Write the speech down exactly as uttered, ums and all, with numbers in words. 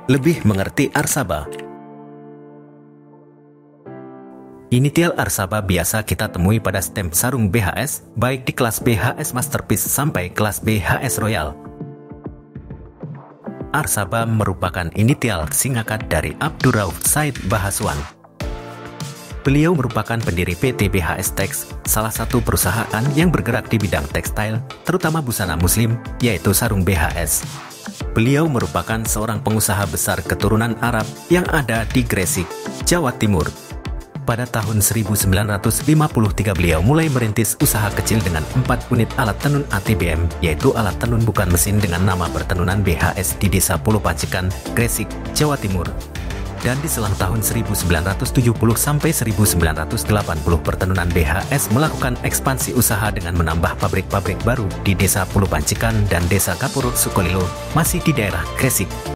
Lebih mengerti Arsaba. Initial Arsaba biasa kita temui pada stem sarung B H S, baik di kelas B H S Masterpiece sampai kelas B H S Royal. Arsaba merupakan initial singkat dari Abdurrauf Said Bahaswan. Beliau merupakan pendiri P T B H S Tex, salah satu perusahaan yang bergerak di bidang tekstil, terutama busana muslim, yaitu sarung B H S. Beliau merupakan seorang pengusaha besar keturunan Arab yang ada di Gresik, Jawa Timur. Pada tahun seribu sembilan ratus lima puluh tiga beliau mulai merintis usaha kecil dengan empat unit alat tenun A T B M, yaitu alat tenun bukan mesin dengan nama pertenunan B H S di Desa Pulau Pacikan, Gresik, Jawa Timur. Dan di selang tahun seribu sembilan ratus tujuh puluh sampai seribu sembilan ratus delapan puluh pertenunan B H S melakukan ekspansi usaha dengan menambah pabrik-pabrik baru di Desa Pulau Pacikan dan Desa Kapur Sukolilo, masih di daerah Gresik.